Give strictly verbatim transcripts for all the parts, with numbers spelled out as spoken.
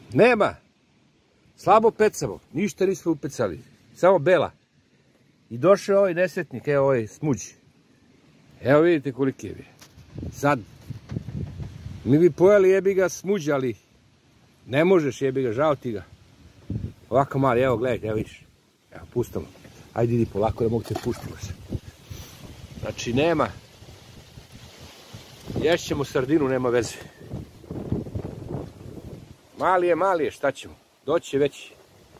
Nema. Slabo pecamo. Ništa nismo upecali. Samo bela. I došao ovaj nesretnik, evo ovaj smuđ. Evo vidite koliki je. Sad. Mi bi pojeli jebi ga smuđ, ali ne možeš jebi ga, žao ti ga. Ovako mali, evo gledajte, evo vidiš. Evo, pustamo. Ajde idi polako da mogu te pustimo se. Znači nema. Ješćemo sardinu, nema veze. Mali je, mali je, šta ćemo? Doći će veći.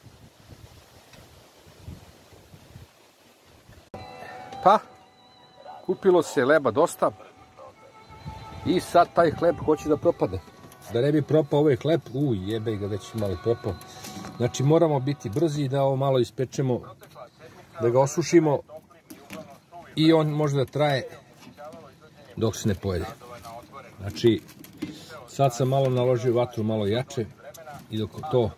Pa, kupilo se leba dosta. I sad taj hleb hoće da propade. Da ne bi propao ovaj hleb, uj, jebe ga, već malo propao. Znači moramo biti brzi da ovo malo ispečemo, da ga osušimo i on može da traje dok se ne pojede. Znači, sad sam malo naložio vatru malo jače i dok to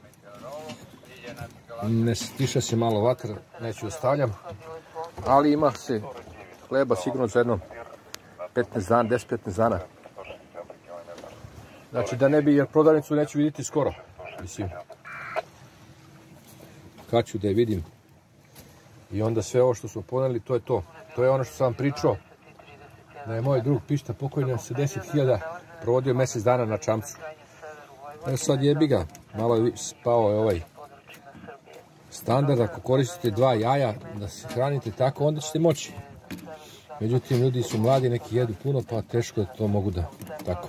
ne stiša se malo vatra, neću ostavljam, ali ima se hleba sigurno za jedno petnaest dana, deset do petnaest dana. Znači da ne bi, jer prodavnicu neću vidjeti skoro, mislim. Kad ću da je vidim. I onda sve ovo što smo poneli, to je to. To je ono što sam vam pričao. Da je moj drug Pišta pokojni sa deset hiljada provodio mjesec dana na čamcu. Evo sad jebi ga, malo je spao je ovaj standard, ako koristite dva jaja da se hranite tako, onda ćete moći. Međutim, ljudi su mladi, neki jedu puno, pa teško da to mogu da tako.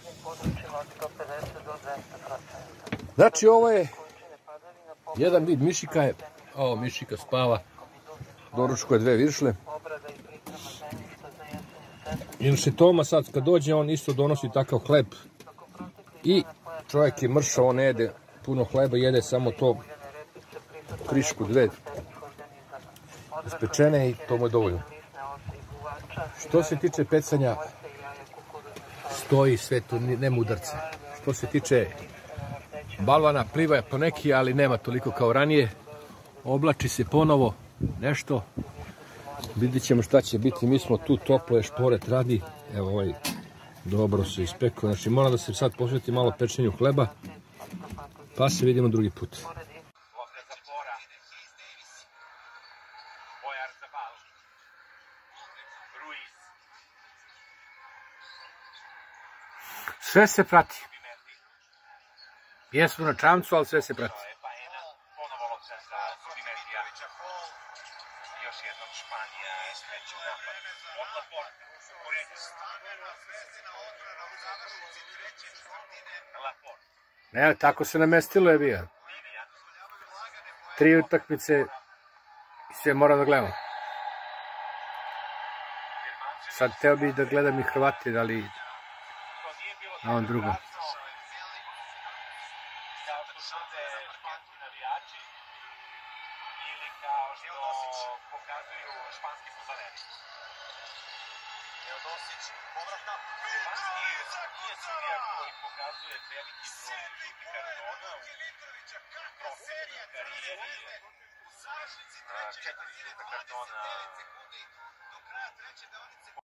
Znači ovo je jedan vid mišika je, ovo mišika spava, doručko je dve viršle. Inače Toma sad kad dođe, on isto donosi takav hleb i čovjek je mršao, on ne jede puno hleba, jede samo to krišku dve ispečene i to mu je dovoljno. Što se tiče pecanja, stoji sve tu, nema udarca. Što se tiče balvana, pliva je po neki, ali nema toliko kao ranije. Oblači se ponovo nešto. Vidjet ćemo šta će biti. Mi smo tu, toplo je, šporet radi. Evo ovaj dobro se ispekao. Znači moram da se sad posveti malo pečenju hleba. Pa se vidimo drugi put. Sve se prati. Jesmo na čamcu, ali sve se prati. Ne, tako se namestilo je bija. Tri utakmice i sve moram da gledam. Sad teo bih da gledam i Hrvati, ali na ovom drugom. četiri kartona